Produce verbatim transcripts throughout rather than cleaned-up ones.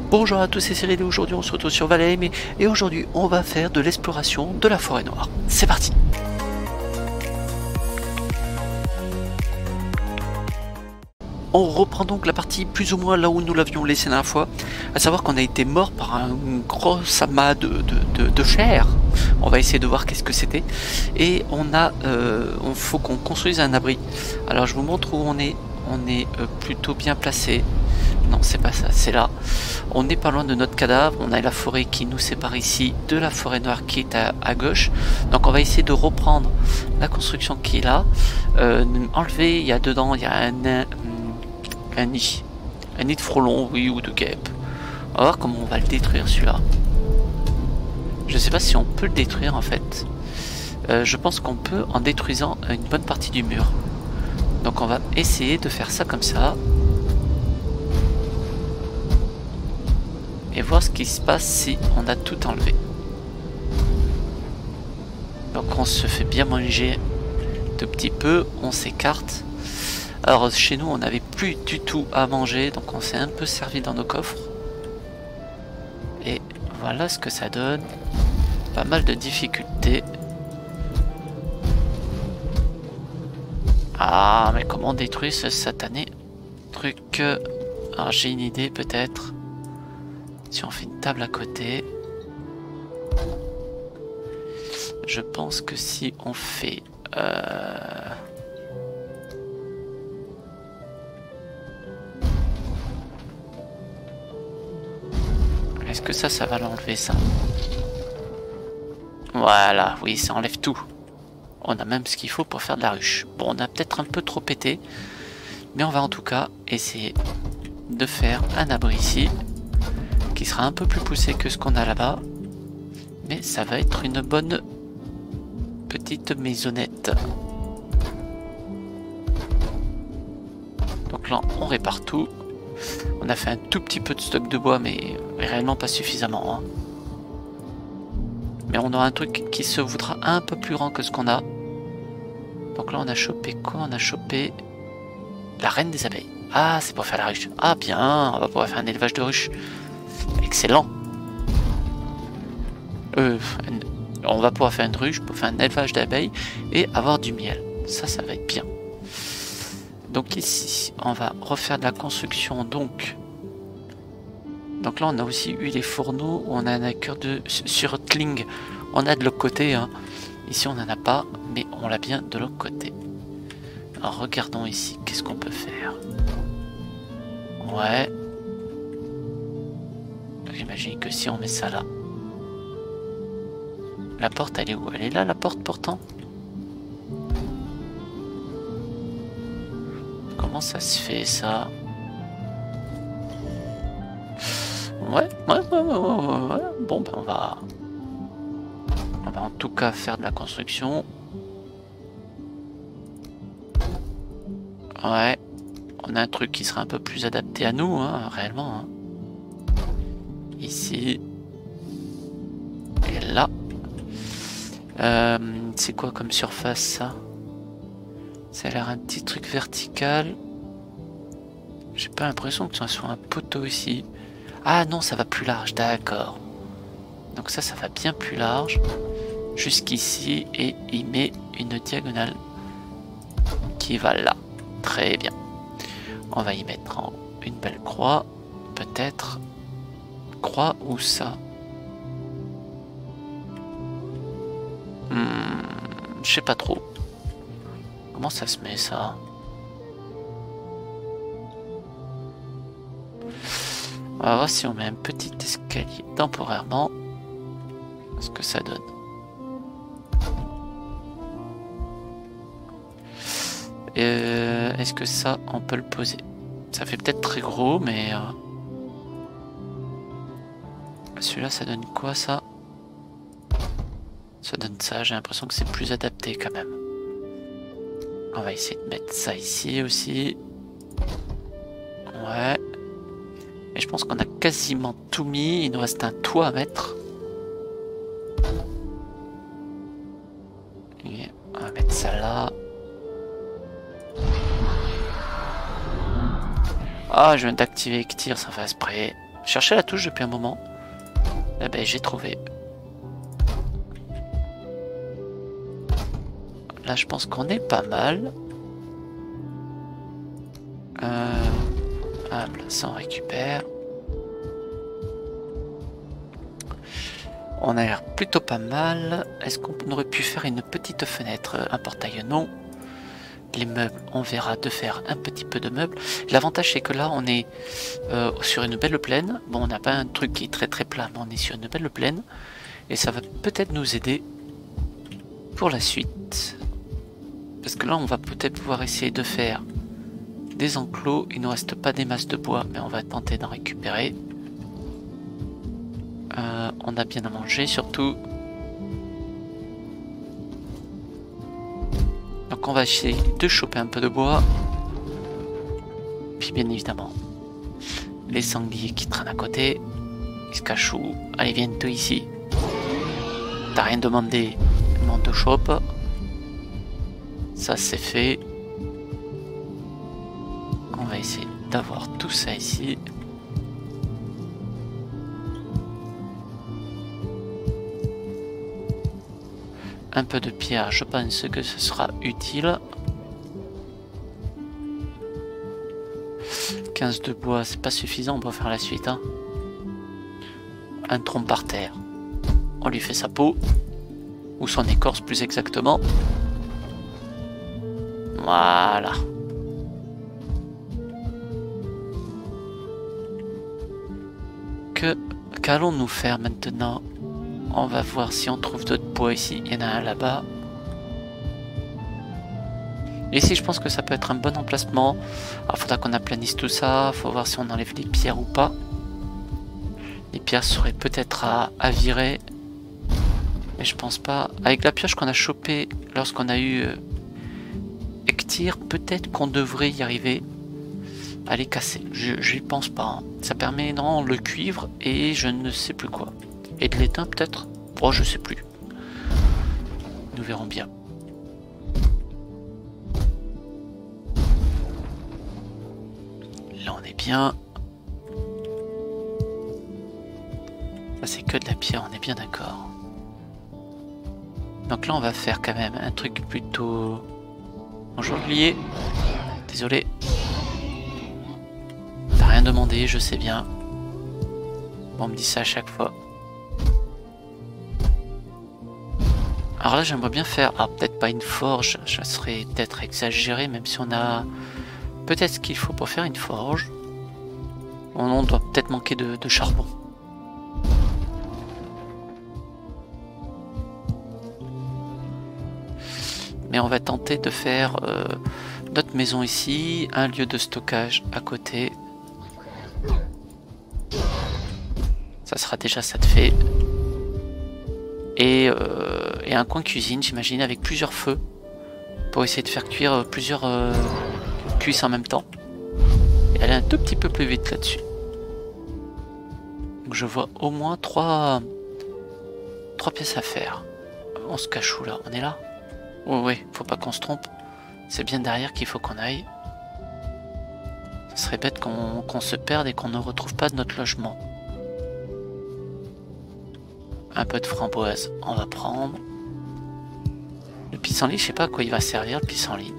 Bonjour à tous, c'est Cyril et aujourd'hui on se retrouve sur Valheim et, et aujourd'hui on va faire de l'exploration de la forêt noire. C'est parti! On reprend donc la partie plus ou moins là où nous l'avions laissé la dernière fois, à savoir qu'on a été mort par un gros amas de, de, de, de chair. On va essayer de voir qu'est-ce que c'était. Et on a, euh, on faut qu'on construise un abri. Alors je vous montre où on est. On est euh, plutôt bien placé. Non, c'est pas ça, c'est là. On n'est pas loin de notre cadavre. On a la forêt qui nous sépare ici de la forêt noire qui est à, à gauche. Donc on va essayer de reprendre la construction qui est là. Euh, enlever, il y a dedans, il y a un, un, un nid. Un nid de frelon, oui, ou de guêpe. On va voir comment on va le détruire celui-là. Je sais pas si on peut le détruire en fait. Euh, je pense qu'on peut en détruisant une bonne partie du mur. Donc on va essayer de faire ça comme ça. Et voir ce qui se passe si on a tout enlevé. Donc on se fait bien manger tout petit peu, on s'écarte. Alors chez nous on n'avait plus du tout à manger, donc on s'est un peu servi dans nos coffres. Et voilà ce que ça donne. Pas mal de difficultés. Ah mais comment détruire ce satané truc? Alors j'ai une idée peut-être. Si on fait une table à côté, je pense que si on fait euh... est-ce que ça, ça va l'enlever ça? Voilà, oui, ça enlève tout. On a même ce qu'il faut pour faire de la ruche. Bon, on a peut-être un peu trop pété, mais on va en tout cas essayer de faire un abri ici. Qui sera un peu plus poussé que ce qu'on a là-bas, mais ça va être une bonne petite maisonnette. Donc là on répare tout. On a fait un tout petit peu de stock de bois mais réellement pas suffisamment hein. Mais on aura un truc qui se voudra un peu plus grand que ce qu'on a. Donc là on a chopé quoi? On a chopé la reine des abeilles. Ah, c'est pour faire la ruche. Ah bien, on va pouvoir faire un élevage de ruches. Excellent. Euh, on va pouvoir faire une ruche pour faire un élevage d'abeilles et avoir du miel. Ça, ça va être bien. Donc ici, on va refaire de la construction. Donc, donc là, on a aussi eu les fourneaux. Où on a un acteur de surtling. On a de l'autre côté. Hein. Ici, on n'en a pas, mais on l'a bien de l'autre côté. Alors, regardons ici. Qu'est-ce qu'on peut faire? Ouais. J'imagine que si on met ça là. La porte elle est où? Elle est là la porte pourtant. Comment ça se fait ça? Ouais, ouais, ouais, ouais, ouais, ouais. Bon ben on va. On va en tout cas faire de la construction. Ouais. On a un truc qui sera un peu plus adapté à nous, hein, réellement. Hein. Ici et là euh, c'est quoi comme surface ça? Ça a l'air un petit truc vertical. J'ai pas l'impression que ça soit un poteau ici. Ah non, ça va plus large, d'accord. Donc ça ça va bien plus large jusqu'ici et il met une diagonale qui va là. Très bien, on va y mettre en une belle croix peut-être. Croix ou ça? hmm, Je sais pas trop. Comment ça se met ça? On va voir si on met un petit escalier temporairement. Ce que ça donne. Euh, Est-ce que ça on peut le poser? Ça fait peut-être très gros mais... Euh... Celui-là, ça donne quoi, ça? Ça donne ça, j'ai l'impression que c'est plus adapté quand même. On va essayer de mettre ça ici aussi. Ouais. Et je pense qu'on a quasiment tout mis, il nous reste un toit à mettre. Et on va mettre ça là. Ah, je viens d'activer Ectir sans faire exprès. Je cherchais la touche depuis un moment. Eh ben j'ai trouvé. Là je pense qu'on est pas mal. Euh... Ah, ça on récupère. On a l'air plutôt pas mal. Est-ce qu'on aurait pu faire une petite fenêtre? Un portail non. Les meubles, on verra de faire un petit peu de meubles. L'avantage c'est que là on est euh, sur une belle plaine. Bon, on n'a pas un truc qui est très très plat, mais on est sur une belle plaine. Et ça va peut-être nous aider pour la suite. Parce que là on va peut-être pouvoir essayer de faire des enclos. Il ne nous reste pas des masses de bois, mais on va tenter d'en récupérer. Euh, on a bien à manger surtout. Donc on va essayer de choper un peu de bois. Puis bien évidemment, les sangliers qui traînent à côté. Ils se cachent où? Allez, viens-toi ici. T'as rien demandé, mais on te chope. Ça c'est fait. On va essayer d'avoir tout ça ici. Un peu de pierre, je pense que ce sera utile. quinze de bois, c'est pas suffisant, on peut faire la suite. Hein. Un tronc par terre. On lui fait sa peau. Ou son écorce plus exactement. Voilà. Que qu'allons-nous faire maintenant? On va voir si on trouve d'autres bois ici. Il y en a un là-bas. Ici, je pense que ça peut être un bon emplacement. Alors, il faudra qu'on aplanisse tout ça. Il faut voir si on enlève les pierres ou pas. Les pierres seraient peut-être à, à virer. Mais je pense pas. Avec la pioche qu'on a chopée lorsqu'on a eu euh, Ektir, peut-être qu'on devrait y arriver à les casser. Je n'y pense pas. Hein. Ça permet non le cuivre et je ne sais plus quoi. Et de l'étain peut-être? Oh, je sais plus. Nous verrons bien. Là on est bien. Ça c'est que de la pierre, on est bien d'accord. Donc là on va faire quand même un truc plutôt... Bonjour Lié. Désolé. T'as rien demandé, je sais bien. Bon, on me dit ça à chaque fois. Alors là j'aimerais bien faire, ah peut-être pas une forge, ça serait peut-être exagéré même si on a peut-être ce qu'il faut pour faire une forge. On doit peut-être manquer de, de charbon. Mais on va tenter de faire euh, notre maison ici, un lieu de stockage à côté. Ça sera déjà ça de fait. Et, euh, et un coin cuisine, j'imagine, avec plusieurs feux pour essayer de faire cuire euh, plusieurs euh, cuisses en même temps. Et aller un tout petit peu plus vite là-dessus. Donc je vois au moins trois, trois pièces à faire. On se cache où là? On est là? Oh oui, faut pas qu'on se trompe. C'est bien derrière qu'il faut qu'on aille. Ce serait bête qu'on qu'on se perde et qu'on ne retrouve pas notre logement. Un peu de framboise, on va prendre. Le pissenlit, je sais pas à quoi il va servir, le pissenlit.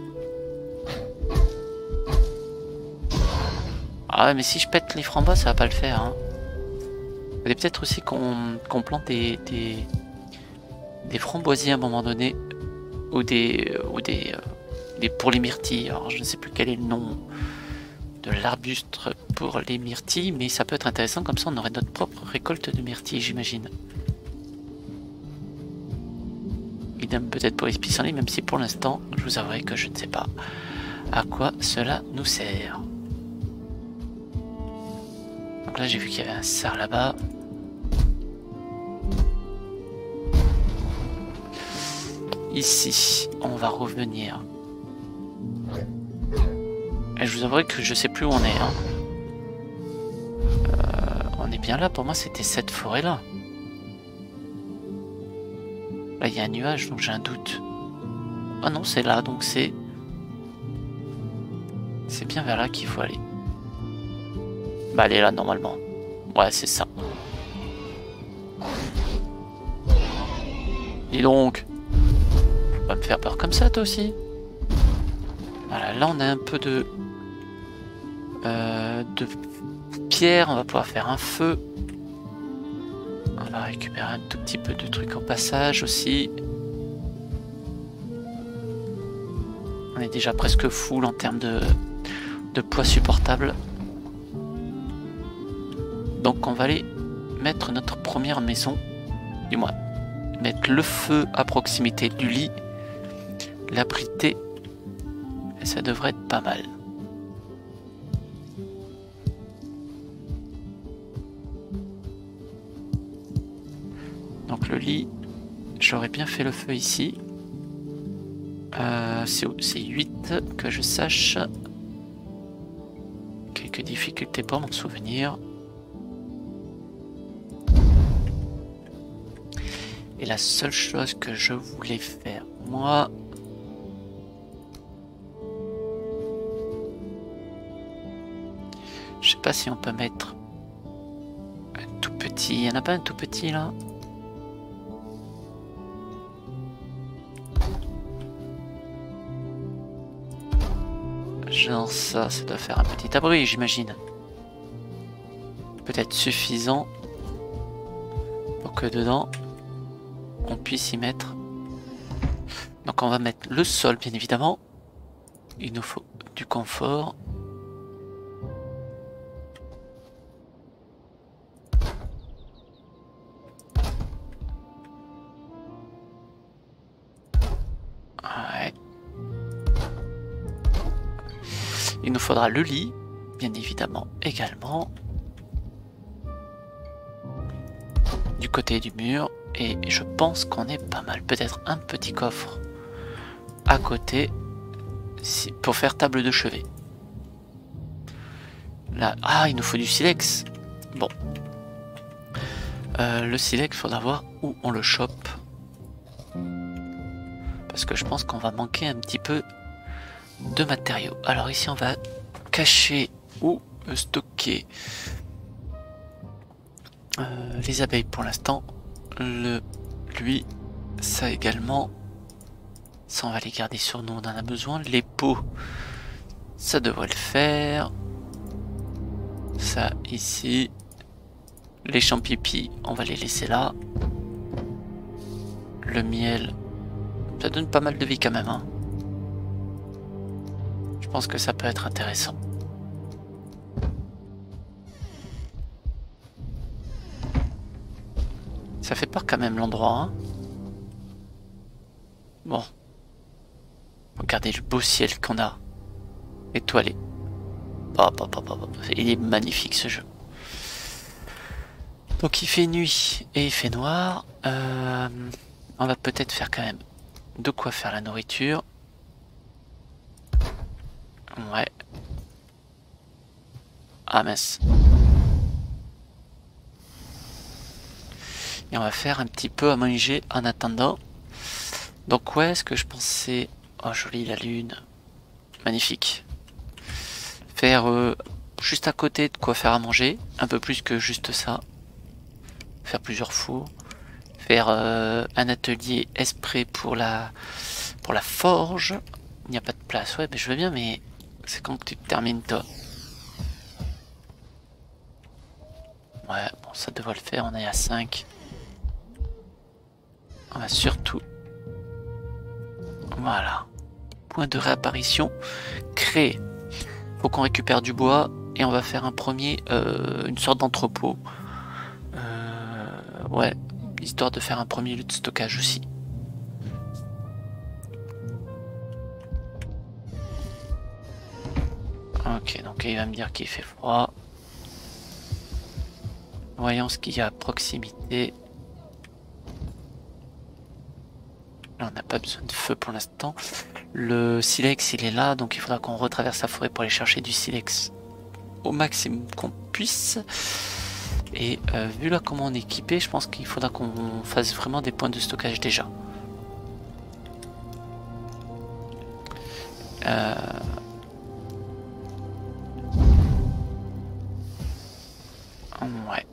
Ah mais si je pète les framboises, ça va pas le faire. Hein. Il fallait peut-être aussi qu'on qu'on plante des, des, des framboisiers à un moment donné. Ou des... Ou des, euh, des pour les myrtilles. Alors je ne sais plus quel est le nom de l'arbuste pour les myrtilles. Mais ça peut être intéressant, comme ça on aurait notre propre récolte de myrtilles, j'imagine. Idem peut-être pour les pissenlits, même si pour l'instant, je vous avouerai que je ne sais pas à quoi cela nous sert. Donc là, j'ai vu qu'il y avait un cerf là-bas. Ici, on va revenir. Et je vous avouerai que je sais plus où on est. Hein. Euh, on est bien là, pour moi c'était cette forêt-là. Là, il y a un nuage, donc j'ai un doute. Ah non, c'est là, donc c'est... C'est bien vers là qu'il faut aller. Bah, elle est là, normalement. Ouais, c'est ça. Dis donc. Faut pas me faire peur comme ça, toi aussi. Voilà, là on a un peu de... Euh, de pierre, on va pouvoir faire un feu. On va récupérer un tout petit peu de trucs au passage aussi. On est déjà presque full en termes de, de poids supportable. Donc on va aller mettre notre première maison. Du moins, mettre le feu à proximité du lit. L'abriter. Et ça devrait être pas mal. Donc le lit, j'aurais bien fait le feu ici. Euh, c'est huit que je sache. Quelques difficultés pour m'en souvenir. Et la seule chose que je voulais faire, moi... Je sais pas si on peut mettre un tout petit... Il n'y en a pas un tout petit là? Genre ça, ça doit faire un petit abri, j'imagine. Peut-être suffisant pour que dedans on puisse y mettre. Donc on va mettre le sol, bien évidemment. Il nous faut du confort. Ouais. Il nous faudra le lit, bien évidemment, également. Du côté du mur. Et je pense qu'on est pas mal. Peut-être un petit coffre à côté pour faire table de chevet. Là, ah, il nous faut du silex. Bon. Euh, le silex, il faudra voir où on le chope. Parce que je pense qu'on va manquer un petit peu de matériaux. Alors ici, on va cacher ou stocker euh, les abeilles pour l'instant. Le lui, ça également. Ça, on va les garder sur nous, on en a besoin. Les pots, ça devrait le faire. Ça ici. Les champipis, on va les laisser là. Le miel, ça donne pas mal de vie quand même, hein. Je pense que ça peut être intéressant. Ça fait peur quand même l'endroit, hein. Bon. Regardez le beau ciel qu'on a. Étoilé. Oh, oh, oh, oh, oh. Il est magnifique ce jeu. Donc il fait nuit et il fait noir. Euh, on va peut-être faire quand même de quoi faire la nourriture. Ouais. Ah mince. Et on va faire un petit peu à manger en attendant. Donc ouais, ce que je pensais... Oh jolie la lune. Magnifique. Faire euh, juste à côté de quoi faire à manger. Un peu plus que juste ça. Faire plusieurs fours. Faire euh, un atelier esprit pour la, pour la forge. Il n'y a pas de place. Ouais, mais je veux bien, mais c'est quand que tu te termines toi. Ouais, bon, ça devrait le faire. On est à cinq. On va surtout... Voilà. Point de réapparition. Créer. Faut qu'on récupère du bois. Et on va faire un premier... Euh, une sorte d'entrepôt. Euh, ouais. Histoire de faire un premier lieu de stockage aussi. Ok, donc il va me dire qu'il fait froid. Voyons ce qu'il y a à proximité. Là, on n'a pas besoin de feu pour l'instant. Le silex, il est là, donc il faudra qu'on retraverse la forêt pour aller chercher du silex au maximum qu'on puisse. Et euh, vu là comment on est équipé, je pense qu'il faudra qu'on fasse vraiment des points de stockage déjà. Euh... Ouais.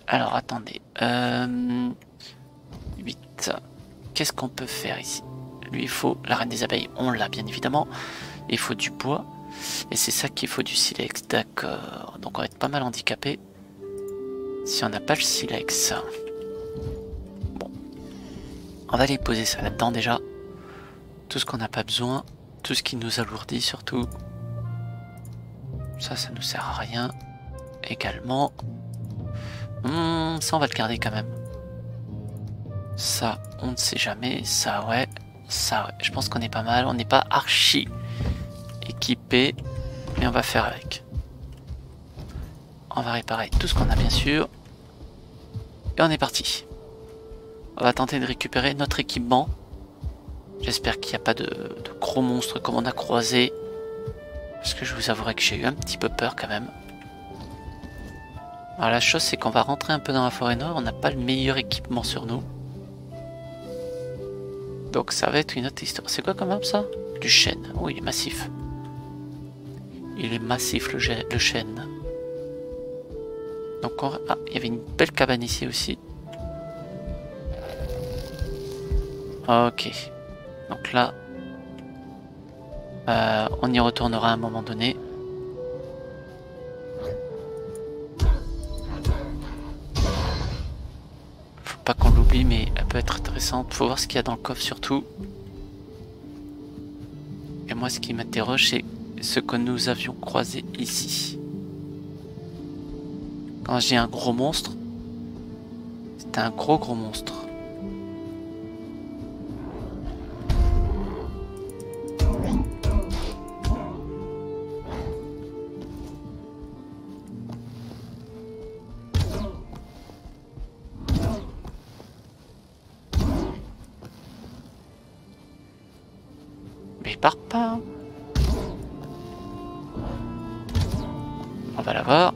Alors attendez. Euh... huit. Qu'est-ce qu'on peut faire ici? Lui il faut la reine des abeilles, on l'a bien évidemment. Il faut du bois. Et c'est ça qu'il faut du silex, d'accord. Donc on va être pas mal handicapé si on n'a pas le silex. Bon. On va aller poser ça là-dedans déjà. Tout ce qu'on n'a pas besoin. Tout ce qui nous alourdit surtout. Ça, ça nous sert à rien. Également. Hum, ça on va le garder quand même. Ça, on ne sait jamais. Ça, ouais. Ça, ouais. Je pense qu'on est pas mal. On n'est pas archi équipé. Mais on va faire avec. On va réparer tout ce qu'on a bien sûr. Et on est parti. On va tenter de récupérer notre équipement. J'espère qu'il n'y a pas de, de gros monstres comme on a croisé. Parce que je vous avouerai que j'ai eu un petit peu peur quand même. Alors la chose c'est qu'on va rentrer un peu dans la forêt nord. On n'a pas le meilleur équipement sur nous. Donc ça va être une autre histoire. C'est quoi comme arbre ça? Du chêne. Oh il est massif. Il est massif le, le chêne. Donc on... Ah, il y avait une belle cabane ici aussi. Ok. Donc là, euh, on y retournera à un moment donné. Faut pas qu'on l'oublie, mais elle peut être intéressante. Faut voir ce qu'il y a dans le coffre surtout. Et moi, ce qui m'interroge, c'est ce que nous avions croisé ici. Quand j'ai un gros monstre, c'était un gros gros monstre. Mais il part pas. On va la voir.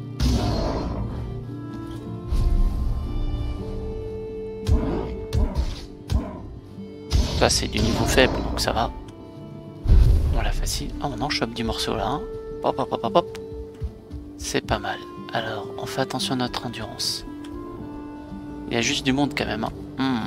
Ça c'est du niveau faible donc ça va. On l'a facile. Ah on en chope du morceau là. Hein. Hop hop hop hop hop. C'est pas mal. Alors on fait attention à notre endurance. Il y a juste du monde quand même. Hein. Hmm.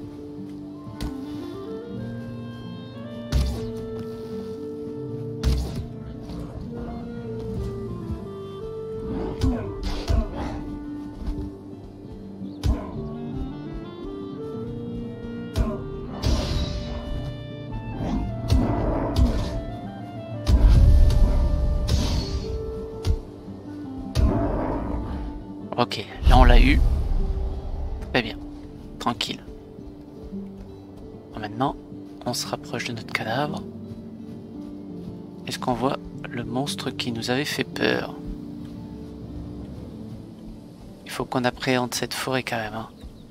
Ok, là on l'a eu. Très bien, tranquille. Bon, maintenant, on se rapproche de notre cadavre. Est-ce qu'on voit le monstre qui nous avait fait peur? Il faut qu'on appréhende cette forêt quand même. Hein.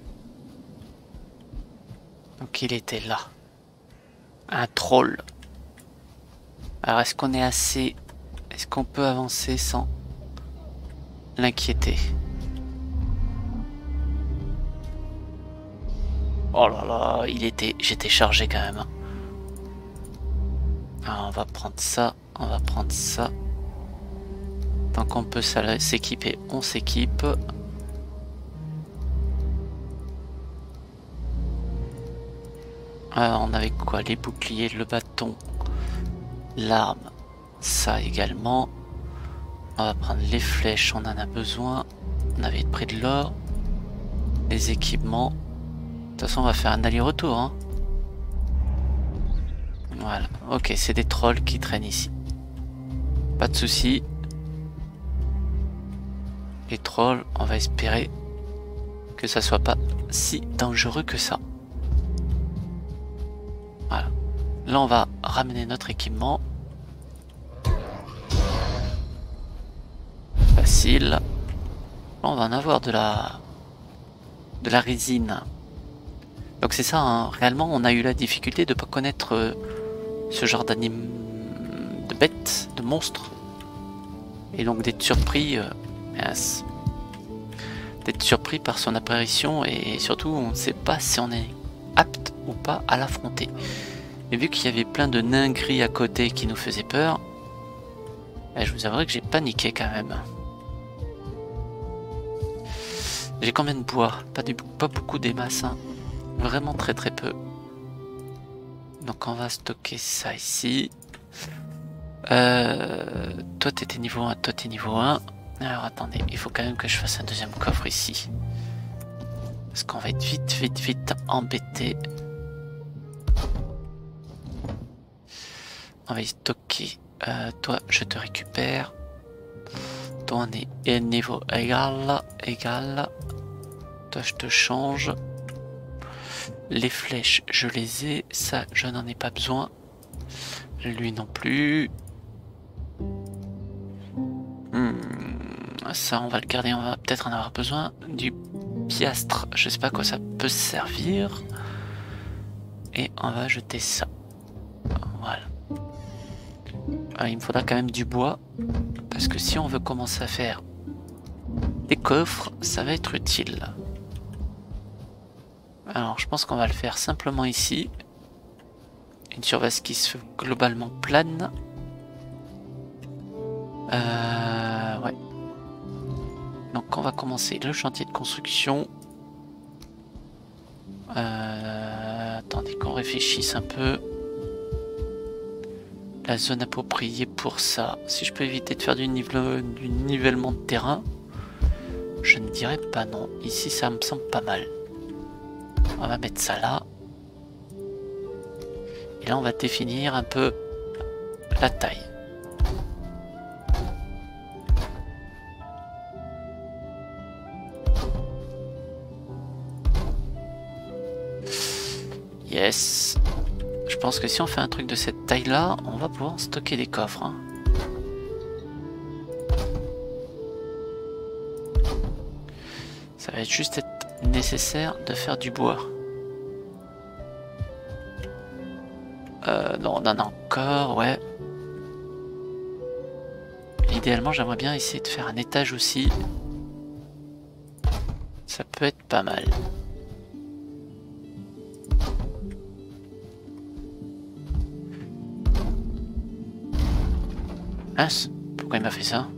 Donc il était là. Un troll. Alors est-ce qu'on est assez... Est-ce qu'on peut avancer sans l'inquiéter? Oh là là, il était, j'étais chargé quand même. Alors on va prendre ça, on va prendre ça. Tant qu'on peut s'équiper, on s'équipe. Alors, on avait quoi? Les boucliers, le bâton, l'arme, ça également. On va prendre les flèches, on en a besoin. On avait pris de l'or, les équipements. De toute façon on va faire un aller-retour hein. Voilà, ok c'est des trolls qui traînent ici. Pas de soucis. Les trolls, on va espérer que ça soit pas si dangereux que ça. Voilà. Là on va ramener notre équipement. Facile. Là on va en avoir de la de la résine. Donc c'est ça, hein. Réellement on a eu la difficulté de ne pas connaître euh, ce genre d'anime, de bêtes, de monstres. Et donc d'être surpris, euh, yes. d'être surpris par son apparition et surtout on ne sait pas si on est apte ou pas à l'affronter. Mais vu qu'il y avait plein de nains gris à côté qui nous faisaient peur, je vous avouerai que j'ai paniqué quand même. J'ai combien de bois? Pas, du, pas beaucoup des masses, hein. Vraiment très très peu. Donc on va stocker ça ici. Euh, toi t'étais niveau un, toi t'es niveau un. Alors attendez, il faut quand même que je fasse un deuxième coffre ici. Parce qu'on va être vite, vite, vite embêté. On va y stocker. Euh, toi, je te récupère. Toi, on est niveau égal, égal. Toi, je te change. Les flèches, je les ai. Ça, je n'en ai pas besoin. Lui non plus. Hmm, ça, on va le garder. On va peut-être en avoir besoin. Du piastre, je sais pas à quoi ça peut servir. Et on va jeter ça. Voilà. Ah, il me faudra quand même du bois. Parce que si on veut commencer à faire des coffres, ça va être utile. Alors je pense qu'on va le faire simplement ici. Une surface qui se fait globalement plane. Euh, ouais. Donc on va commencer le chantier de construction. Euh, attendez qu'on réfléchisse un peu. La zone appropriée pour ça. Si je peux éviter de faire du, niveau, du nivellement de terrain, je ne dirais pas non. Ici ça me semble pas mal. On va mettre ça là. Et là on va définir un peu la taille. Yes. Je pense que si on fait un truc de cette taille là, on va pouvoir stocker des coffres. Hein. Ça va être juste être nécessaire de faire du bois. Euh, non, on en a encore, ouais. Idéalement, j'aimerais bien essayer de faire un étage aussi. Ça peut être pas mal. Mince, pourquoi il m'a fait ça?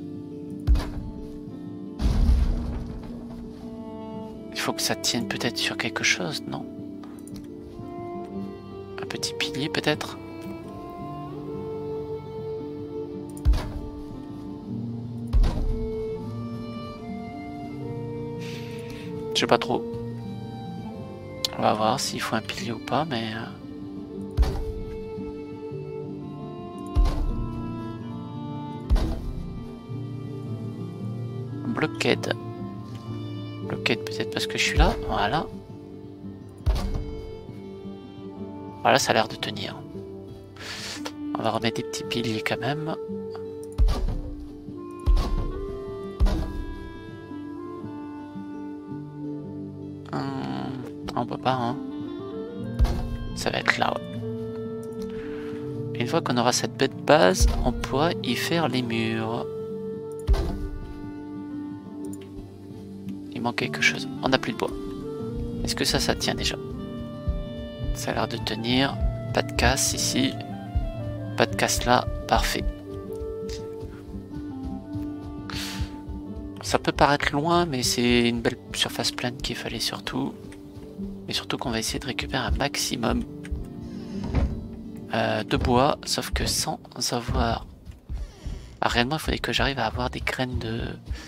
Il faut que ça tienne peut-être sur quelque chose, non? Un petit pilier peut-être? Je sais pas trop. On va voir s'il faut un pilier ou pas, mais... Blockade. Blockade peut-être parce que je suis là. Voilà. Voilà, ça a l'air de tenir. On va remettre des petits piliers quand même. Hum, on peut pas, hein. Ça va être là, ouais. Une fois qu'on aura cette bête base, on pourra y faire les murs. Il manque quelque chose. On n'a plus de bois. Est-ce que ça, ça tient déjà? Ça a l'air de tenir. Pas de casse ici. Pas de casse là. Parfait. Ça peut paraître loin, mais c'est une belle surface plane qu'il fallait surtout. Et surtout qu'on va essayer de récupérer un maximum euh, de bois. Sauf que sans avoir... Ah, réellement, il faudrait que j'arrive à avoir des graines de...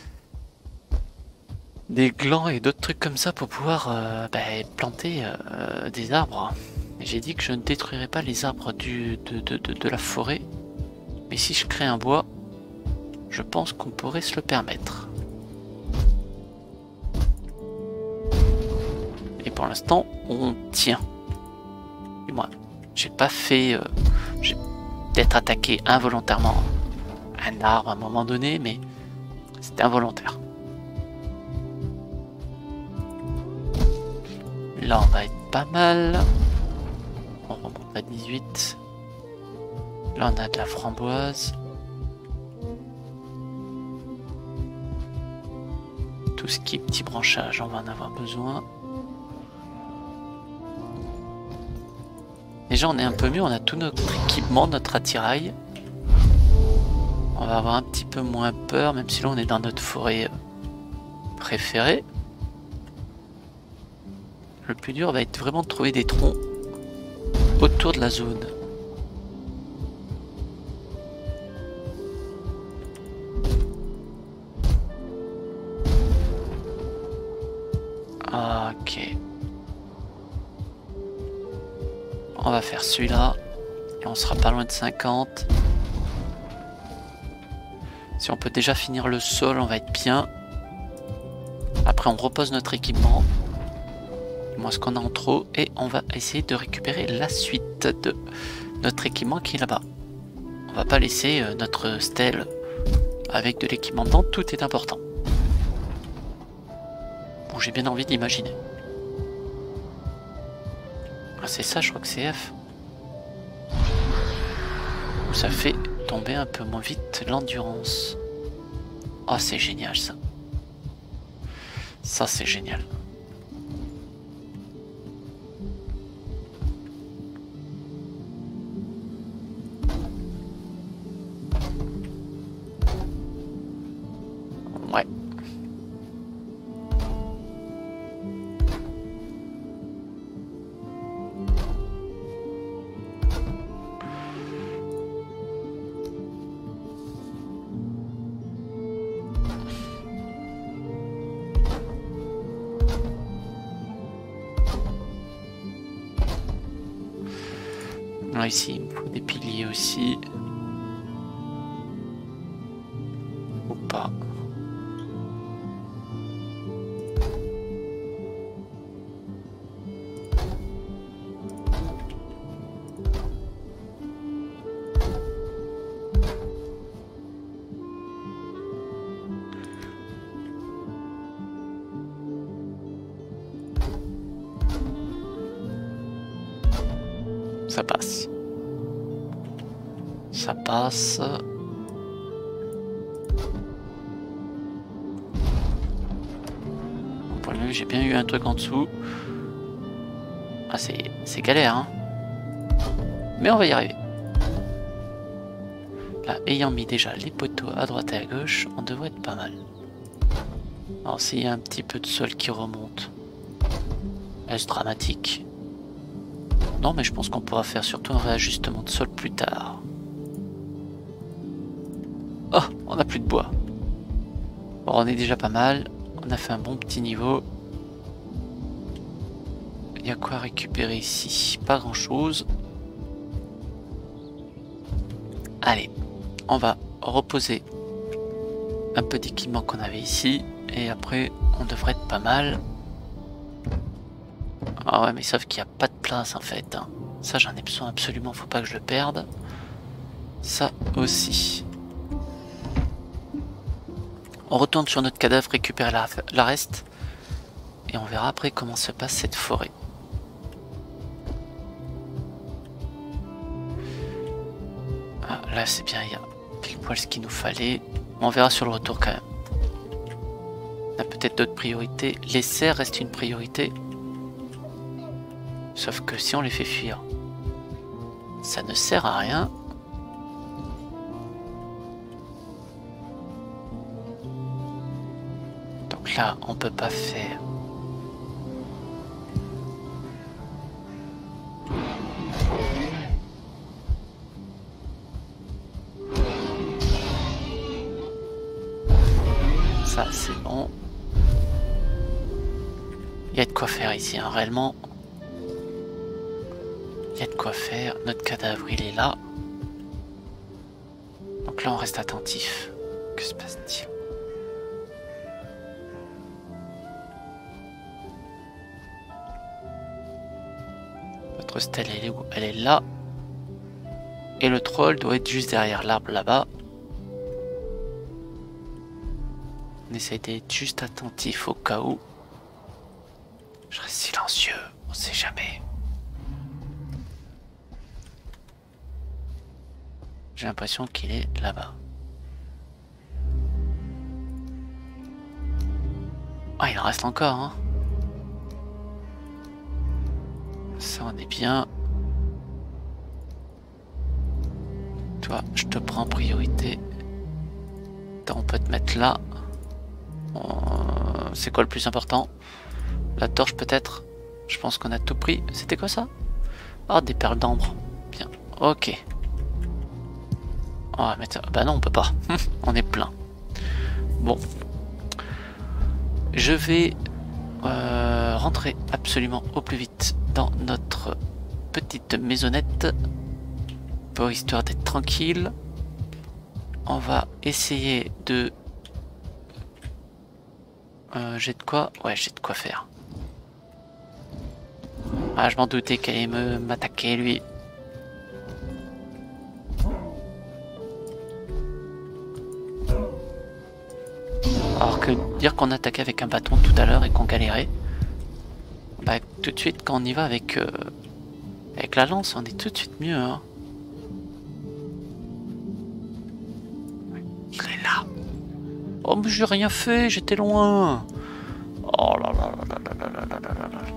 des glands et d'autres trucs comme ça pour pouvoir euh, bah, planter euh, des arbres. J'ai dit que je ne détruirais pas les arbres du, de, de, de, de la forêt, mais si je crée un bois, je pense qu'on pourrait se le permettre. Et pour l'instant, on tient. Et moi, j'ai pas fait... Euh, j'ai peut-être attaqué involontairement un arbre à un moment donné, mais c'était involontaire. Là, on va être pas mal. On remonte à dix-huit. Là, on a de la framboise. Tout ce qui est petit branchage, on va en avoir besoin. Déjà, on est un peu mieux. On a tout notre équipement, notre attirail. On va avoir un petit peu moins peur, même si là, on est dans notre forêt préférée. Le plus dur va être vraiment de trouver des troncs autour de la zone. Ok. On va faire celui-là. Et on sera pas loin de cinquante. Si on peut déjà finir le sol, on va être bien. Après on repose notre équipement. Moins ce qu'on a en trop. Et on va essayer de récupérer la suite de notre équipement qui est là-bas. On va pas laisser notre stèle avec de l'équipement dedans. Tout est important. Bon, j'ai bien envie d'imaginer. Ah, c'est ça, je crois que c'est F. Ça fait tomber un peu moins vite l'endurance. Oh, c'est génial ça. Ça, c'est génial. Ouais. Là, ici, il me faut des piliers aussi. Ou pas. Ça passe. Ça passe. Pour le moment, j'ai bien eu un truc en dessous. Ah, c'est galère, hein. Mais on va y arriver. Là, ayant mis déjà les poteaux à droite et à gauche, on devrait être pas mal. Alors, s'il y a un petit peu de sol qui remonte, est-ce dramatique? Non, mais je pense qu'on pourra faire surtout un réajustement de sol plus tard. Oh, on n'a plus de bois. Bon, on est déjà pas mal. On a fait un bon petit niveau. Il y a quoi récupérer ici? Pas grand chose. Allez, on va reposer un peu d'équipement qu'on avait ici. Et après, on devrait être pas mal. Ah ouais, mais sauf qu'il n'y a pas de place en fait. Hein. Ça, j'en ai besoin absolument. Faut pas que je le perde. Ça aussi. On retourne sur notre cadavre, récupérer la, la reste. Et on verra après comment se passe cette forêt. Ah, là, c'est bien. Il y a pile poil ce qu'il nous fallait. On verra sur le retour quand même. On a peut-être d'autres priorités. Les serres restent une priorité. Sauf que si on les fait fuir, ça ne sert à rien. Donc là, on peut pas faire. Ça, c'est bon. Il y a de quoi faire ici, hein, réellement. Il y a de quoi faire, notre cadavre il est là. Donc là on reste attentif. Que se passe-t-il? Notre stèle elle est où? Elle est là. Et le troll doit être juste derrière l'arbre là-bas. On essaie d'être juste attentif au cas où. Je reste silencieux, on sait jamais. J'ai l'impression qu'il est là-bas. Ah, il en reste encore, hein. Ça, on est bien. Toi, je te prends en priorité. Attends, on peut te mettre là. On... C'est quoi le plus important? La torche, peut-être? Je pense qu'on a tout pris. C'était quoi ça? Oh, des perles d'ambre. Bien, ok. On va mettre ça. Bah non, on peut pas. On est plein. Bon. Je vais euh, rentrer absolument au plus vite dans notre petite maisonnette pour histoire d'être tranquille. On va essayer de... Euh, j'ai de quoi? Ouais, j'ai de quoi faire. Ah, je m'en doutais qu'elle allait me m'attaquer, lui. Alors que dire qu'on attaquait avec un bâton tout à l'heure et qu'on galérait, bah tout de suite quand on y va avec, euh, avec la lance, on est tout de suite mieux. Hein. Il est là. Oh mais j'ai rien fait, j'étais loin. Oh là là là là là là là là là.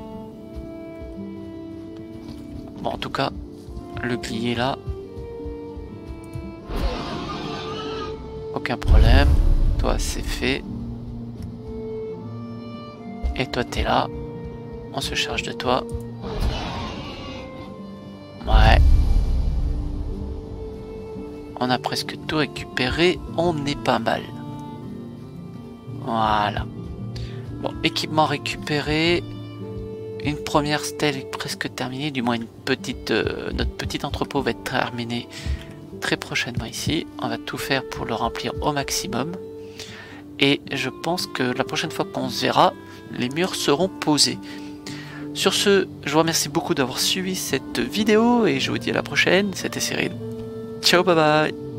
Bon en tout cas, le bouclier là. Aucun problème. Toi c'est fait. Et toi t'es là. On se charge de toi. Ouais. On a presque tout récupéré. On est pas mal. Voilà. Bon, équipement récupéré. Une première stèle est presque terminée. Du moins une petite, euh, notre petit entrepôt va être terminé très prochainement ici. On va tout faire pour le remplir au maximum. Et je pense que la prochaine fois qu'on se verra, les murs seront posés. Sur ce, je vous remercie beaucoup d'avoir suivi cette vidéo et je vous dis à la prochaine. C'était Cyril. Ciao, bye bye.